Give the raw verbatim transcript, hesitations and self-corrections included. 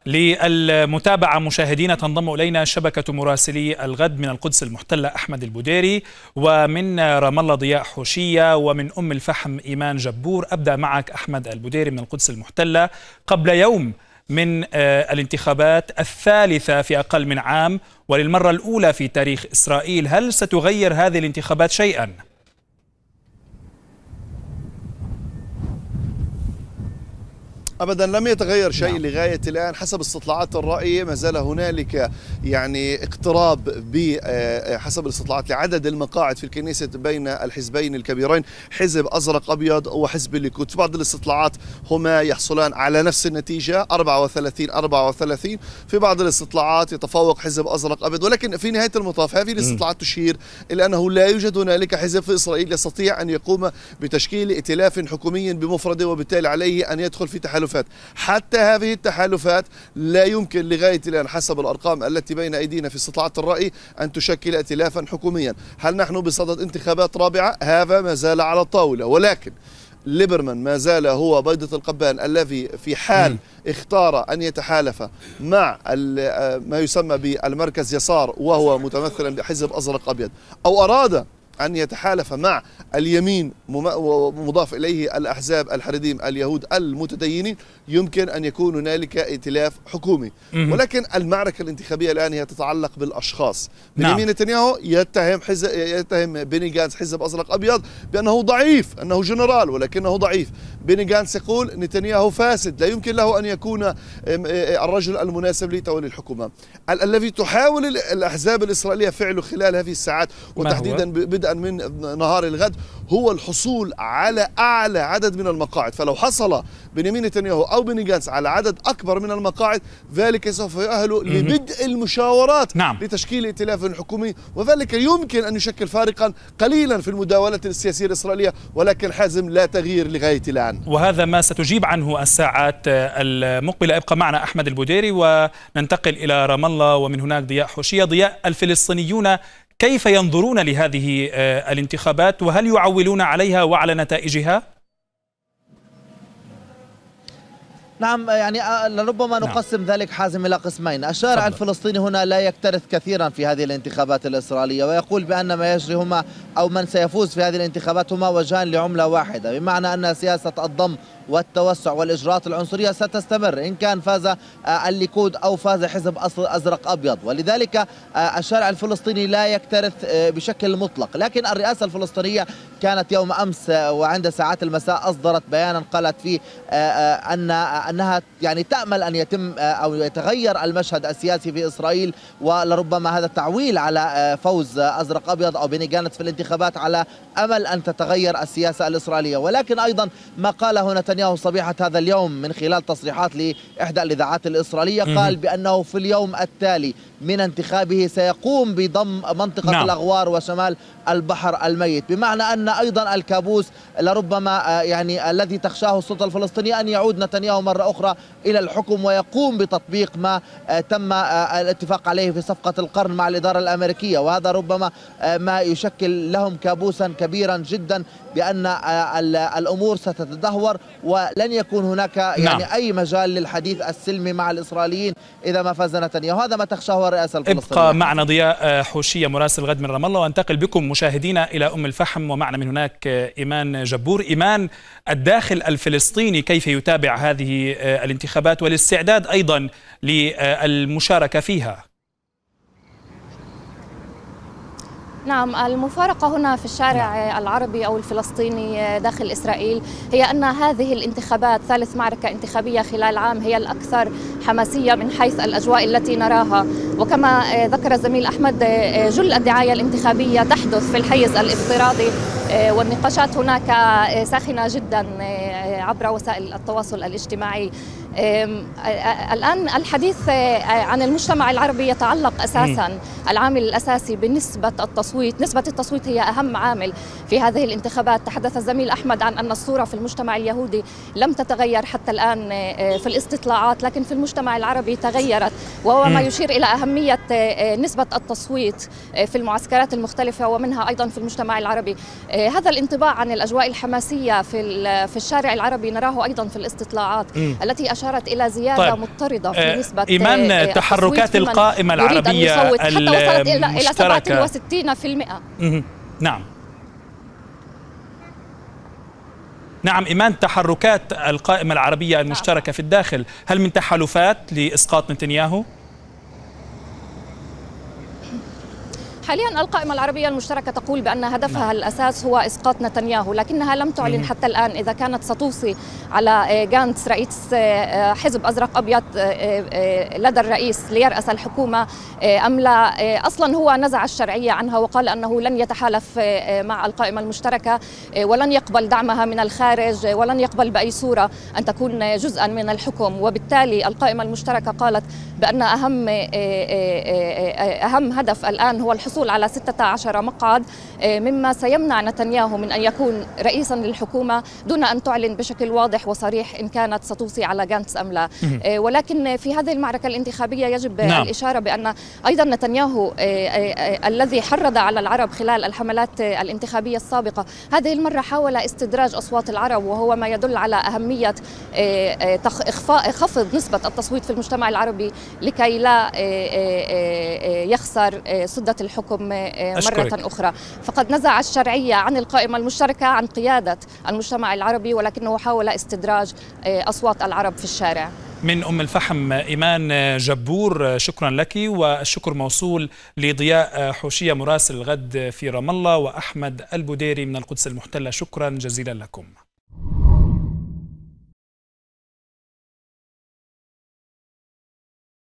للمتابعة مشاهدينا تنضم إلينا شبكة مراسلي الغد من القدس المحتلة أحمد البديري، ومن رام الله ضياء حوشية، ومن أم الفحم إيمان جبور. أبدأ معك أحمد البديري من القدس المحتلة. قبل يوم من الانتخابات الثالثة في أقل من عام وللمرة الأولى في تاريخ إسرائيل، هل ستغير هذه الانتخابات شيئا؟ أبدا لم يتغير شيء لغاية الآن. حسب استطلاعات الرأي ما زال هنالك يعني اقتراب بحسب الاستطلاعات لعدد المقاعد في الكنيسة بين الحزبين الكبيرين، حزب أزرق أبيض وحزب الليكود. في بعض الاستطلاعات هما يحصلان على نفس النتيجة أربعة وثلاثين أربعة وثلاثين، في بعض الاستطلاعات يتفوق حزب أزرق أبيض، ولكن في نهاية المطاف هذه الاستطلاعات تشير إلى أنه لا يوجد هنالك حزب في إسرائيل يستطيع أن يقوم بتشكيل ائتلاف حكومي بمفرده، وبالتالي عليه أن يدخل في تحالف. حتى هذه التحالفات لا يمكن لغاية الآن حسب الأرقام التي بين أيدينا في استطلاعات الرأي أن تشكل ائتلافا حكوميا. هل نحن بصدد انتخابات رابعة؟ هذا ما زال على الطاولة، ولكن ليبرمان ما زال هو بيضة القبان الذي في حال اختار أن يتحالف مع ما يسمى بالمركز يسار وهو متمثلا بحزب أزرق أبيض، أو أراد أن يتحالف مع اليمين ومضاف إليه الأحزاب الحريديم اليهود المتدينين، يمكن أن يكون هنالك ائتلاف حكومي. ولكن المعركة الانتخابية الآن هي تتعلق بالأشخاص. بنيامين نتنياهو يتهم حزب يتهم بيني جانتس حزب أزرق أبيض بأنه ضعيف، أنه جنرال ولكنه ضعيف. بيني جانتس يقول نتنياهو فاسد، لا يمكن له أن يكون الرجل المناسب لتولي الحكومة. الذي تحاول الأحزاب الإسرائيلية فعله خلال هذه الساعات وتحديدا بدءا من نهار الغد هو الحصول على أعلى عدد من المقاعد. فلو حصل بنيامين نتنياهو أو بيني جانتس على عدد أكبر من المقاعد، ذلك سوف يؤهل لبدء المشاورات نعم. لتشكيل ائتلاف حكومي، وذلك يمكن أن يشكل فارقا قليلا في المداولة السياسية الإسرائيلية، ولكن حازم لا تغيير لغاية الآن. وهذا ما ستجيب عنه الساعات المقبلة. ابقى معنا أحمد البديري وننتقل إلى رام الله ومن هناك ضياء حوشية. ضياء، الفلسطينيون كيف ينظرون لهذه الانتخابات وهل يعولون عليها وعلى نتائجها؟ نعم، يعني لربما نقسم نعم. ذلك حازم إلى قسمين. الشارع فضل. الفلسطيني هنا لا يكترث كثيرا في هذه الانتخابات الإسرائيلية، ويقول بأن ما يجري هما أو من سيفوز في هذه الانتخابات هما وجهان لعملة واحدة، بمعنى أن سياسة الضم والتوسع والإجراءات العنصرية ستستمر إن كان فاز الليكود أو فاز حزب أزرق أبيض. ولذلك الشارع الفلسطيني لا يكترث بشكل مطلق. لكن الرئاسة الفلسطينية كانت يوم أمس وعند ساعات المساء أصدرت بيانا قالت فيه أن أنها يعني تأمل أن يتم أو يتغير المشهد السياسي في إسرائيل، ولربما هذا تعويل على فوز أزرق أبيض أو بيني جانتس في الانتخابات على أمل أن تتغير السياسة الإسرائيلية. ولكن أيضا ما قاله نتنياهو صبيحة هذا اليوم من خلال تصريحات لإحدى الإذاعات الإسرائيلية قال بأنه في اليوم التالي من انتخابه سيقوم بضم منطقة نعم. الأغوار وشمال البحر الميت، بمعنى أن أيضا الكابوس لربما يعني الذي تخشاه السلطة الفلسطينية أن يعود نتنياهو مرة أخرى إلى الحكم ويقوم بتطبيق ما تم الاتفاق عليه في صفقة القرن مع الإدارة الأمريكية، وهذا ربما ما يشكل لهم كابوسا كبيرا جدا بأن الأمور ستتدهور ولن يكون هناك يعني نعم. أي مجال للحديث السلمي مع الإسرائيليين إذا ما فاز نتنياهو. هذا ما تخشاه الرئاسة الفلسطينية. ابقى معنا ضياء حوشية مراسل الغد من رام الله، وانتقل بكم مشاهدينا إلى أم الفحم ومعنا من هناك إيمان جبور. إيمان، الداخل الفلسطيني كيف يتابع هذه الانتخابات والاستعداد أيضا للمشاركة فيها؟ نعم، المفارقة هنا في الشارع العربي أو الفلسطيني داخل إسرائيل هي أن هذه الانتخابات ثالث معركة انتخابية خلال عام هي الأكثر حماسية من حيث الأجواء التي نراها. وكما ذكر الزميل أحمد، جل الدعاية الانتخابية تحدث في الحيز الافتراضي، والنقاشات هناك ساخنة جدا عبر وسائل التواصل الاجتماعي. الآن الحديث عن المجتمع العربي يتعلق أساسا العامل الأساسي بنسبة التصويت. نسبة التصويت هي أهم عامل في هذه الانتخابات. تحدث الزميل أحمد عن أن الصورة في المجتمع اليهودي لم تتغير حتى الآن في الاستطلاعات، لكن في المجتمع العربي تغيرت، وهو ما يشير إلى أهمية نسبة التصويت في المعسكرات المختلفة ومنها أيضا في المجتمع العربي. هذا الانطباع عن الأجواء الحماسية في في الشارع العربي نراه أيضا في الاستطلاعات التي أشار أشارت إلى زيادة طيب. مضطردة في نسبة إيمان تحركات القائمة العربية حتى وصلت إلى سبعة وستين بالمئة. نعم نعم إيمان، تحركات القائمة العربية المشتركة في الداخل هل من تحالفات لإسقاط نتنياهو؟ حاليا القائمة العربية المشتركة تقول بأن هدفها نعم. الأساس هو إسقاط نتنياهو، لكنها لم تعلن حتى الآن إذا كانت ستوصي على جانتس رئيس حزب أزرق أبيض لدى الرئيس ليرأس الحكومة أم لا. أصلا هو نزع الشرعية عنها وقال أنه لن يتحالف مع القائمة المشتركة ولن يقبل دعمها من الخارج ولن يقبل بأي صورة أن تكون جزءا من الحكم. وبالتالي القائمة المشتركة قالت بأن أهم أهم هدف الآن هو الحصول على ستة عشر مقعد، مما سيمنع نتنياهو من أن يكون رئيسا للحكومة دون أن تعلن بشكل واضح وصريح إن كانت ستوصي على جانتس أم لا. ولكن في هذه المعركة الانتخابية يجب نعم. الإشارة بأن أيضا نتنياهو الذي حرض على العرب خلال الحملات الانتخابية السابقة هذه المرة حاول استدراج أصوات العرب، وهو ما يدل على أهمية إخفاء خفض نسبة التصويت في المجتمع العربي لكي لا يخسر سدة الحكم مرة أشكرك. أخرى. فقد نزع الشرعية عن القائمة المشتركة عن قيادة المجتمع العربي، ولكنه حاول استدراج أصوات العرب في الشارع. من أم الفحم إيمان جبور، شكرا لك، والشكر موصول لضياء حوشية مراسل الغد في رام الله وأحمد البديري من القدس المحتلة، شكرا جزيلا لكم.